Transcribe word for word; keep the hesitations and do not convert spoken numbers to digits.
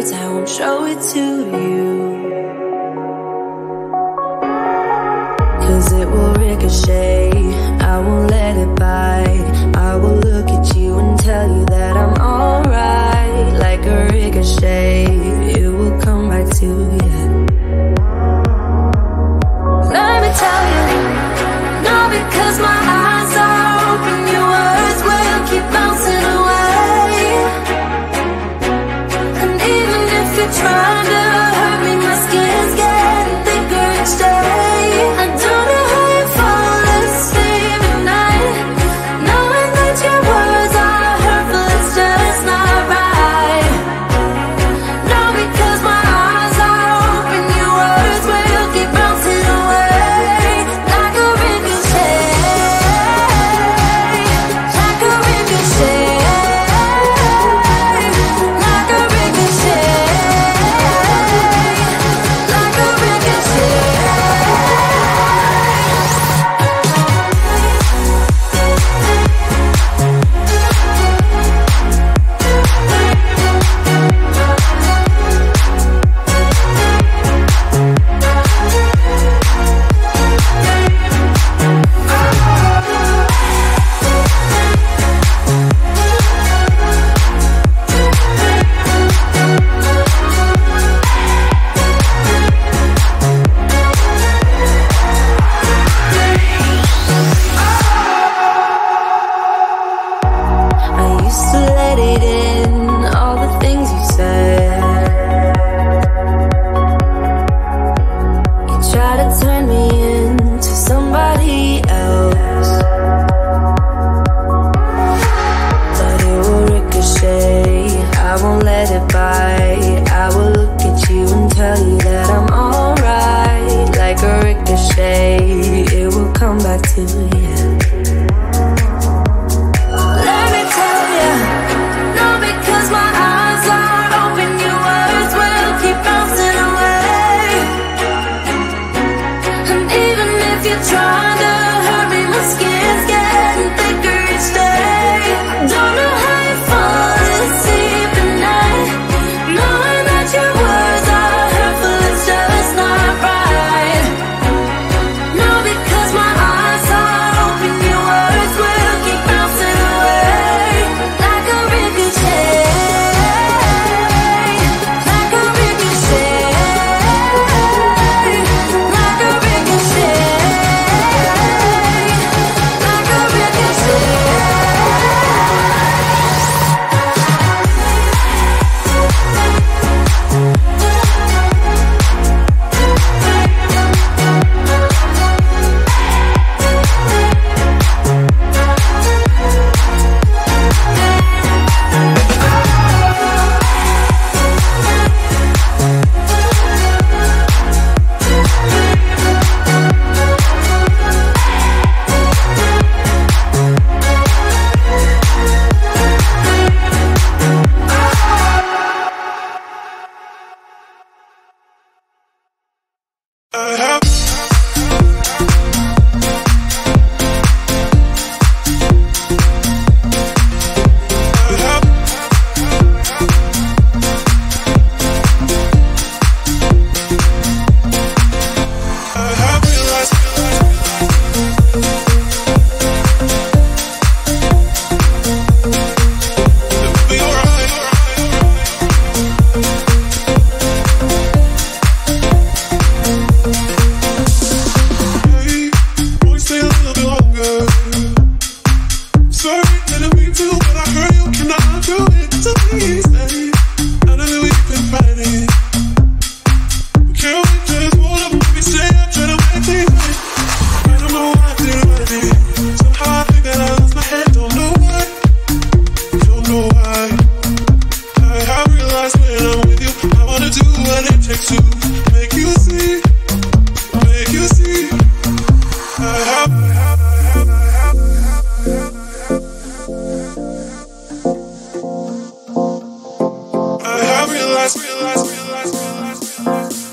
words, I won't show it to you, 'cause it will ricochet. I won't let it bite. I will look at you and tell you that I'm alright. Like a ricochet, it will come back to you. Let me tell you, no, because my eyes are open, your words will keep bouncing away. And even if you're trying to hurt me, my skin's getting thicker each day. I don't know how you fall asleep at night, knowing that your words are hurtful, it's just not right. No, because my eyes are open, your words will keep bouncing away. Like a ricochet, like a ricochet, like a ricochet, like a ricochet. I used to let it in, all the things you said. You try to turn me into somebody else, but it will ricochet. I won't let it bite. I will look at you and tell you that I'm alright. Like a ricochet, it will come back to you. Let me tell you, no, because my eyes are open, your words will keep bouncing away. And even if you're trying to hurt me, my skin's getting thicker each day. Don't know how you fall asleep at night, knowing that your words are hurtful, it's just not right. No, because my eyes are open, your words will keep bouncing away. Like a ricochet, like a ricochet, like a ricochet, like a ricochet. realize, realize, realize, realize, realize.